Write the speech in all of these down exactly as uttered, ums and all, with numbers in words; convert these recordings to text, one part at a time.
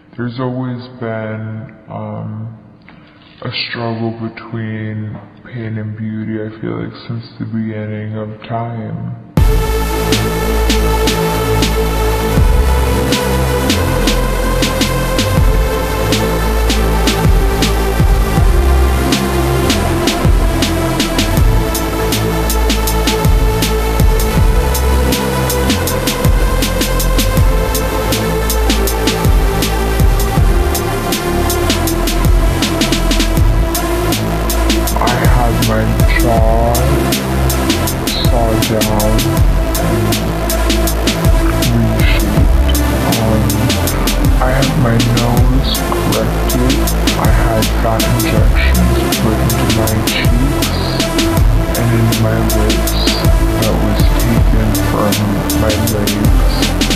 there's always been um, a struggle between pain and beauty, I feel like, since the beginning of time. My jaw sawed down and reshaped. Um, I had my nose corrected. I had fat injections put into my cheeks and into my lips that was taken from my legs.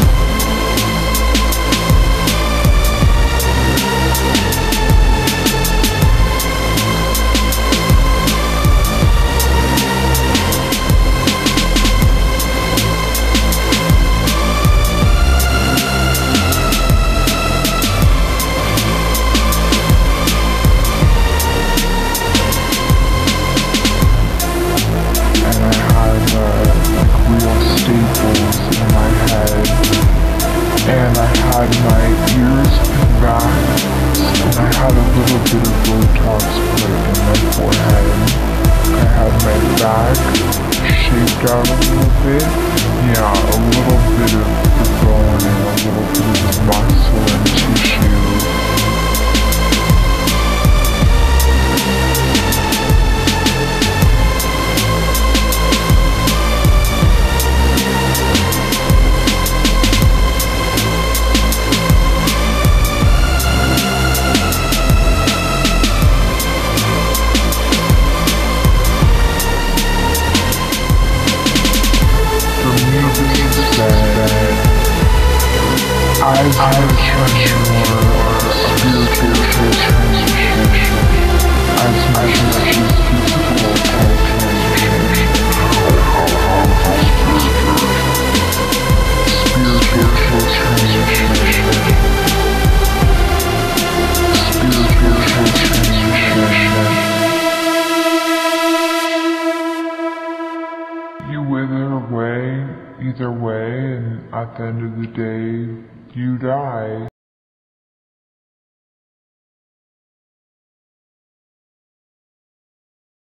And I had my ears pinned back, and I had a little bit of Botox put in my forehead. I had my back shaped out a little bit. Yeah, a little bit of the bone and a little bit of muscle and tissue. As I was more spiritual transformation, as much as physical transformation, spiritual transformation, spiritual transformation. You wither away, either way, and at the end of the day, you die.